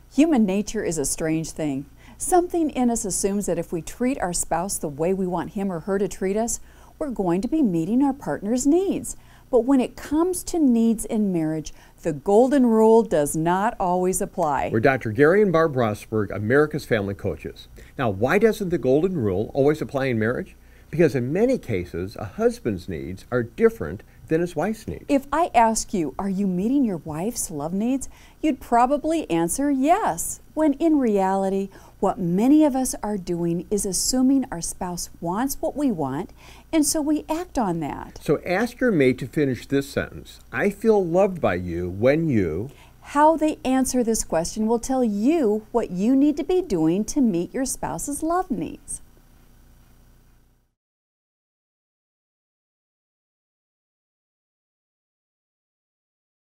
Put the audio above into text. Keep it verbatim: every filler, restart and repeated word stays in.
Human nature is a strange thing. Something in us assumes that if we treat our spouse the way we want him or her to treat us, we're going to be meeting our partner's needs. But when it comes to needs in marriage, the golden rule does not always apply. We're Doctor Gary and Barb Rossberg, America's Family Coaches. Now, why doesn't the golden rule always apply in marriage? Because in many cases, a husband's needs are different than his wife's needs. If I ask you, are you meeting your wife's love needs? You'd probably answer yes, when in reality, what many of us are doing is assuming our spouse wants what we want, and so we act on that. So ask your mate to finish this sentence. I feel loved by you when you... How they answer this question will tell you what you need to be doing to meet your spouse's love needs.